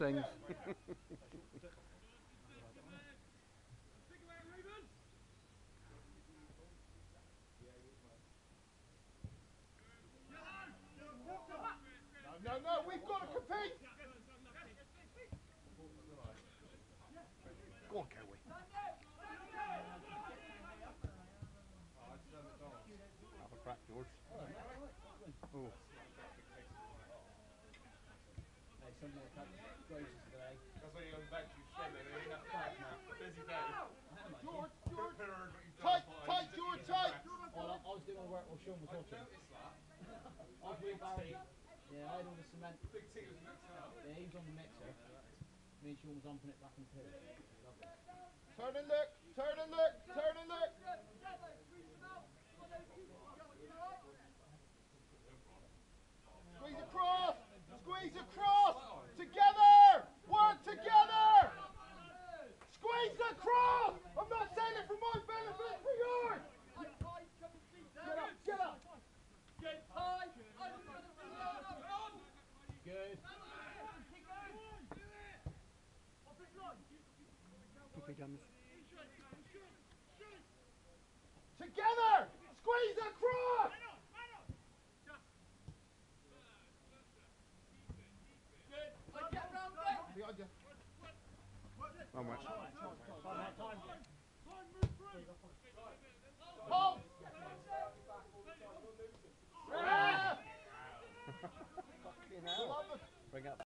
things. No, we've got to compete! Go on, Cowie. Have a crack, George. Oh. Some more gracious today. That's why you're on the bench, you swimming, and you're busy day. George! Tight, George, tight! I was doing my work while Sean was watching. I was wheelbarrowing. Yeah, I had all the cement. Big T was mixing up. Yeah, he was on the mixer. Me and Sean was humping it back in the pit. Lovely. Turn and look! Turn and look! Turn and look! Squeeze across! Squeeze across! Together! Work together! Squeeze across! I'm not saying it for my benefit, for yours! Get up! Get up! Good. Okay, James. Together! Squeeze across! Behind you. How much? Hold! Fucking hell. Bring up.